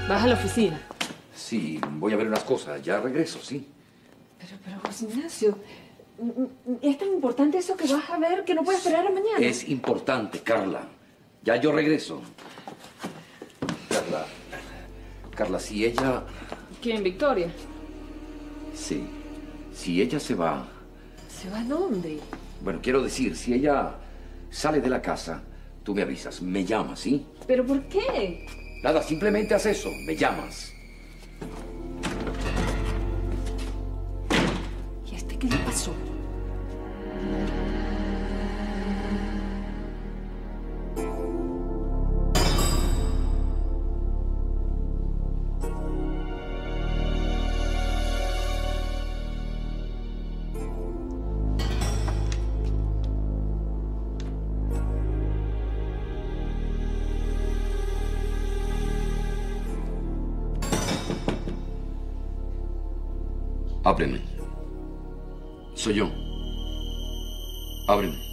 ¿Vas a la oficina? Sí, voy a ver unas cosas. Ya regreso, sí. Pero José Ignacio, ¿es tan importante eso que vas a ver que no puedes esperar a mañana? Es importante, Carla. Ya yo regreso. Carla, si ella... ¿Quién, Victoria? Sí. Si ella se va... ¿Se va a dónde? Bueno, quiero decir, si ella sale de la casa, tú me avisas, me llamas, ¿sí? ¿Pero por qué? Nada, simplemente haz eso, me llamas. ¿Y a este qué le pasó? Ábreme. Soy yo. Ábreme.